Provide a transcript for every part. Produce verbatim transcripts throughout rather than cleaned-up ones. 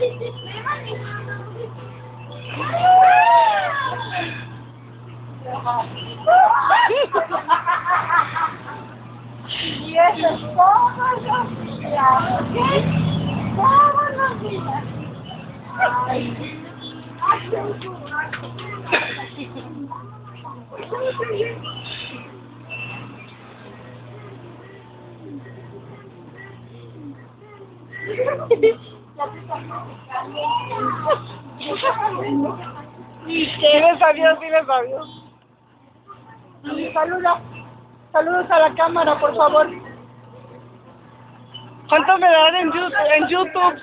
Y eso es todos los días, ¿ok? Todos los días. Ay, ay, Diles adiós, diles adiós. Saluda, saludos a la cámara, por favor. ¿Cuánto me dan en YouTube? En YouTube?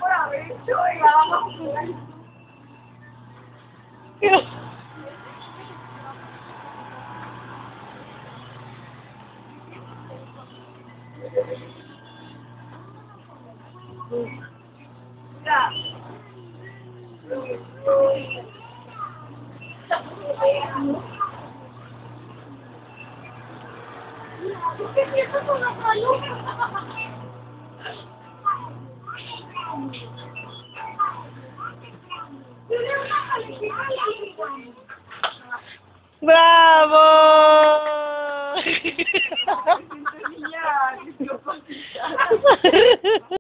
¡Bravo!